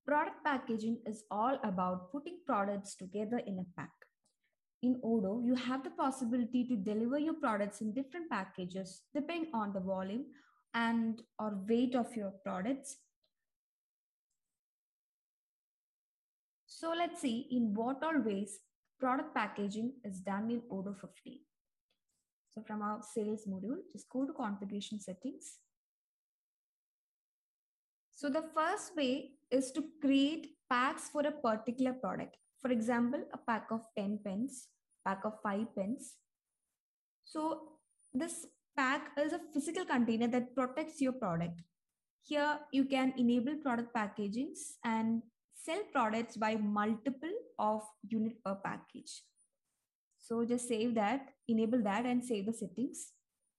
Product packaging is all about putting products together in a pack. In Odoo, you have the possibility to deliver your products in different packages depending on the volume and or weight of your products. So let's see in what all ways product packaging is done in Odoo 15. So from our sales module, just go to configuration settings. So the first way is to create packs for a particular product. For example, a pack of 10 pens, pack of 5 pens. So this pack is a physical container that protects your product. Here you can enable product packagings and sell products by multiple of unit per package. So just save that, enable that and save the settings.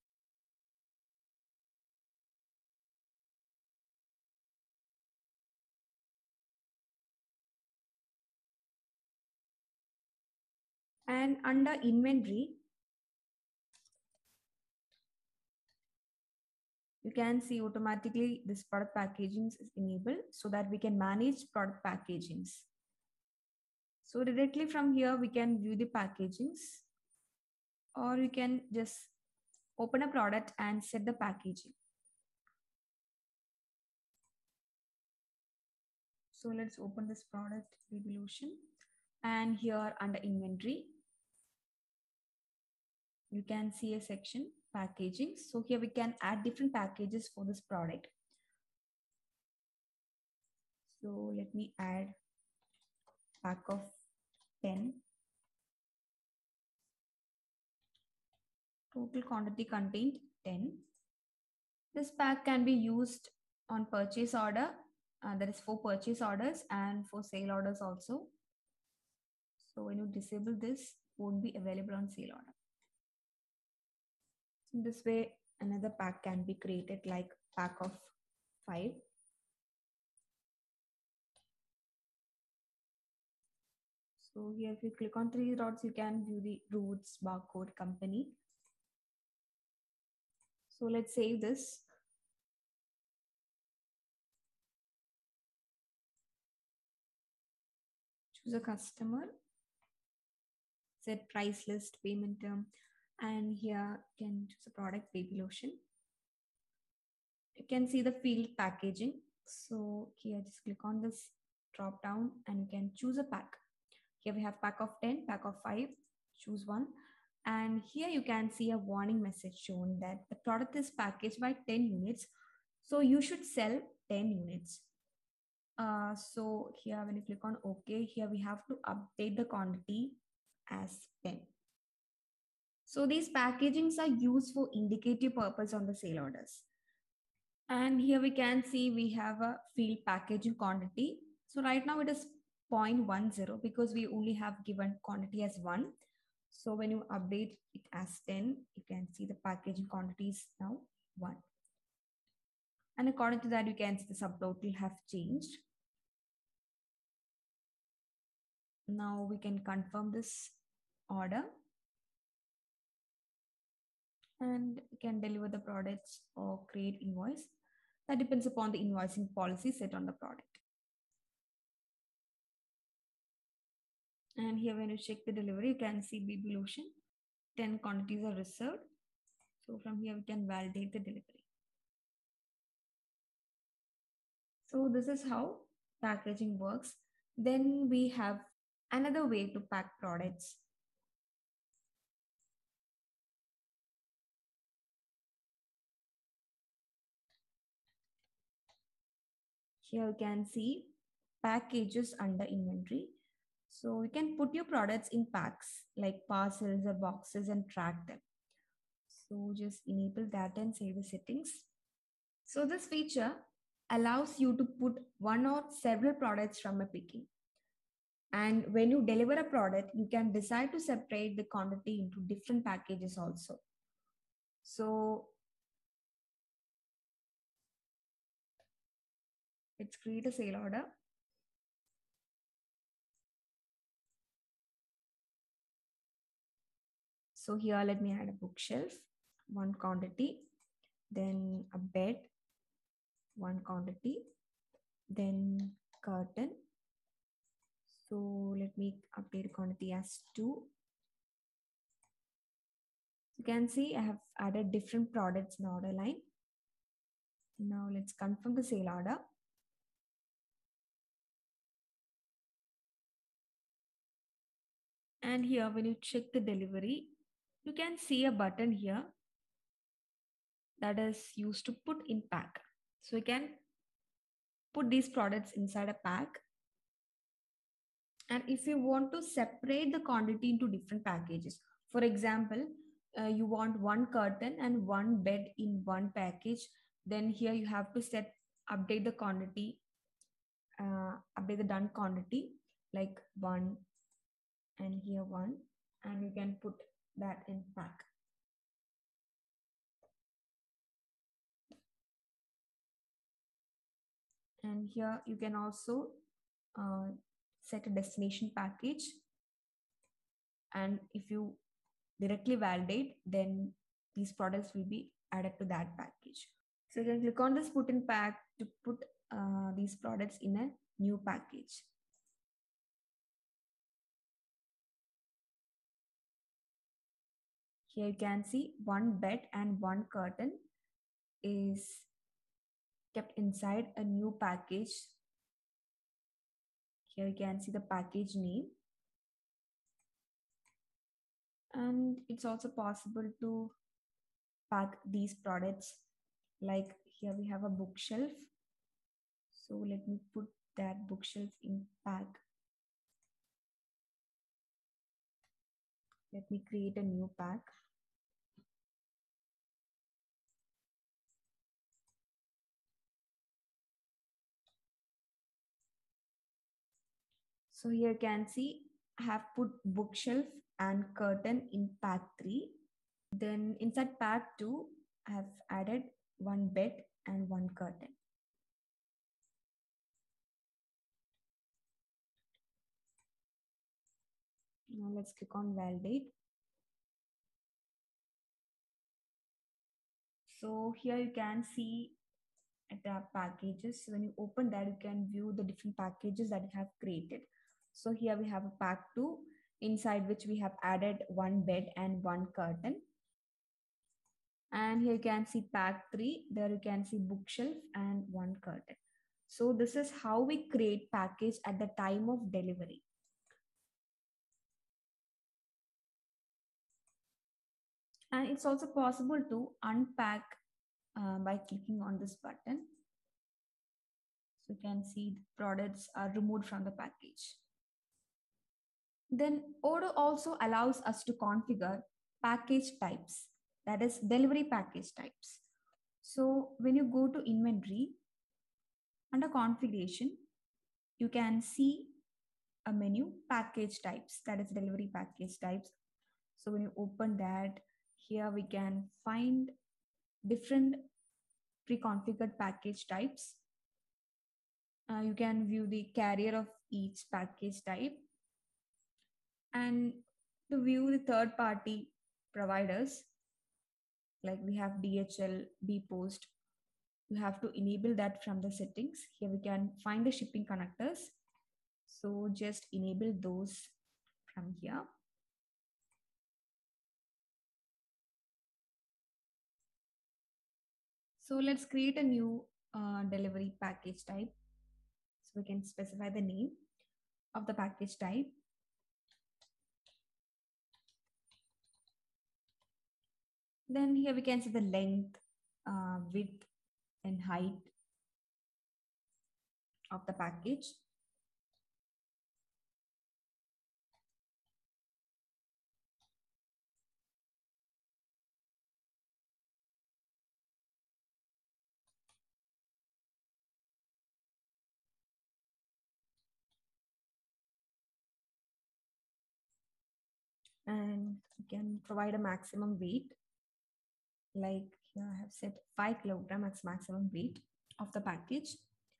And under inventory, you can see automatically this product packagings is enabled so that we can manage product packagings. So directly from here, we can view the packagings, or you can just open a product and set the packaging. So let's open this product Baby Lotion, and here under inventory, you can see a section packaging. So here we can add different packages for this product. So let me add pack of 10. Total quantity contained 10. This pack can be used on purchase order. That is for purchase orders and for sale orders also. So when you disable this, won't be available on sale order. In this way, another pack can be created like pack of 5. So here, if you click on 3 dots, you can view the Roots barcode company. So let's save this. Choose a customer, set price list, payment term, and here you can choose a product Baby Lotion. You can see the field packaging. So here just click on this drop down and you can choose a pack. Here we have pack of 10, pack of 5, choose one. And here you can see a warning message shown that the product is packaged by 10 units. So you should sell 10 units. So here when you click on OK, here we have to update the quantity as 10. So these packagings are used for indicative purpose on the sale orders. And here we can see we have a field packaging quantity. So right now it is 0.10 because we only have given quantity as 1. So when you update it as 10, you can see the packaging quantity is now 1. And according to that, you can see the subtotal have changed. Now we can confirm this order and can deliver the products or create invoice. That depends upon the invoicing policy set on the product. And here when you check the delivery, you can see Baby Lotion, 10 quantities are reserved. So from here we can validate the delivery. So this is how packaging works. Then we have another way to pack products. Here you can see packages under inventory. So you can put your products in packs like parcels or boxes and track them. So just enable that and save the settings. So this feature allows you to put one or several products from a picking. And when you deliver a product, you can decide to separate the quantity into different packages also. So let's create a sale order. So here, let me add a bookshelf, 1 quantity, then a bed, 1 quantity, then curtain. So let me update quantity as 2. You can see I have added different products in the order line. Now let's confirm the sale order. And here when you check the delivery, you can see a button here that is used to put in pack. So you can put these products inside a pack. And if you want to separate the quantity into different packages, for example, you want one curtain and one bed in one package, then here you have to update the quantity, update the done quantity like 1 and here 1, and you can put that in pack. And here you can also set a destination package, and if you directly validate, then these products will be added to that package. So you can click on this put in pack to put these products in a new package. Here you can see one bed and one curtain is kept inside a new package. Here you can see the package name. And it's also possible to pack these products, like here we have a bookshelf. So let me put that bookshelf in pack. Let me create a new pack. So here you can see I have put bookshelf and curtain in pack 3. Then inside pack 2, I have added one bed and one curtain. Now let's click on validate. So here you can see the packages. When you open that, you can view the different packages that you have created. So here we have a pack 2, inside which we have added one bed and one curtain. And here you can see pack 3, there you can see bookshelf and one curtain. So this is how we create package at the time of delivery. And it's also possible to unpack by clicking on this button. So you can see the products are removed from the package. Then Odoo also allows us to configure package types, that is delivery package types. So when you go to inventory, under configuration, you can see a menu package types, that is delivery package types. So when you open that, here we can find different pre-configured package types. You can view the carrier of each package type, and to view the third party providers, like we have DHL, bpost, you have to enable that from the settings. Here we can find the shipping connectors, so just enable those from here. So let's create a new delivery package type. So we can specify the name of the package type. Then here we can see the length, width, and height of the package. And you can provide a maximum weight, like here I have set 5 kilogram as maximum weight of the package.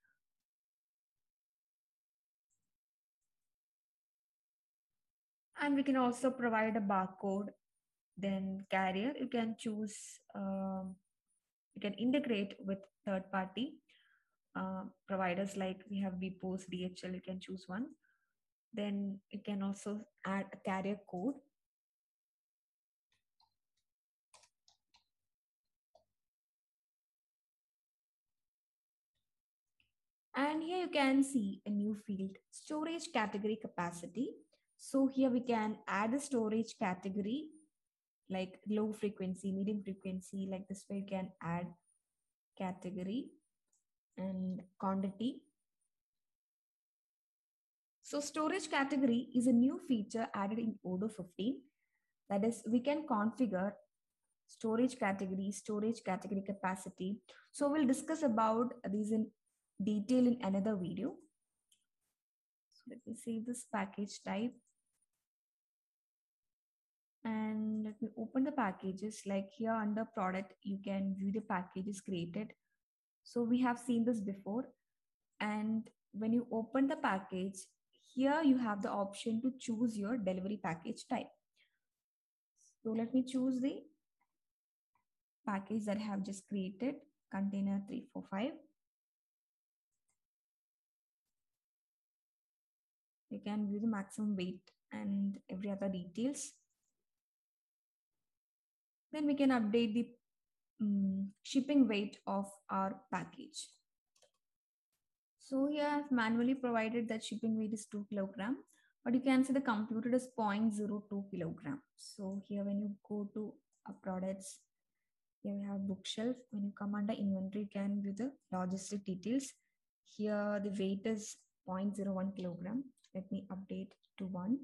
And we can also provide a barcode. Then carrier, you can choose, you can integrate with third party. providers, like we have bpost, DHL, you can choose one. Then you can also add a carrier code. And here you can see a new field, storage category capacity. So here we can add a storage category like low frequency, medium frequency, like this way you can add category and quantity. So storage category is a new feature added in Odoo 15. That is, we can configure storage category capacity. So we'll discuss about these in detail in another video. So let me save this package type. And let me open the packages. Like here under product, you can view the packages created. So we have seen this before. And when you open the package, here you have the option to choose your delivery package type. So let me choose the package that I have just created, container 345. You can view the maximum weight and every other details. Then we can update the shipping weight of our package. So here I've manually provided that shipping weight is 2 kilogram, but you can see the computed is 0.02 kilogram. So here when you go to products, here we have bookshelf. When you come under inventory, you can view the logistic details. Here the weight is 0.01 kilogram. Let me update to 1.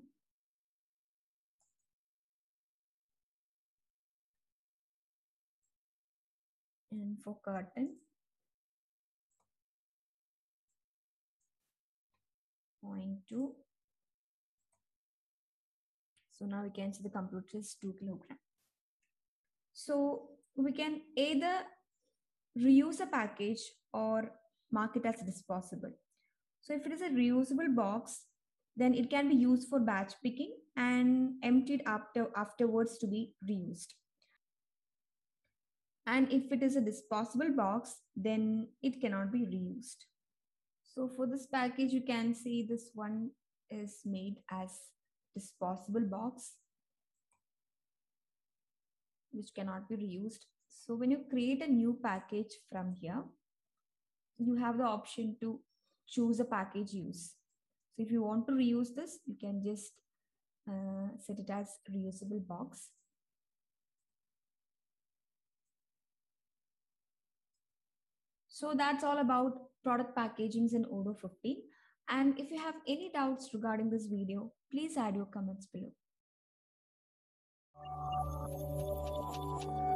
And for curtain, 0.2. So now we can see the computer is 2 kilogram. So we can either reuse a package or mark it as disposable. So if it is a reusable box, then it can be used for batch picking and emptied afterwards to be reused. And if it is a disposable box, then it cannot be reused. So for this package, you can see this one is made as disposable box, which cannot be reused. So when you create a new package from here, you have the option to choose a package use. So if you want to reuse this, you can just set it as reusable box. So that's all about product packagings in Odoo 15. And if you have any doubts regarding this video, please add your comments below.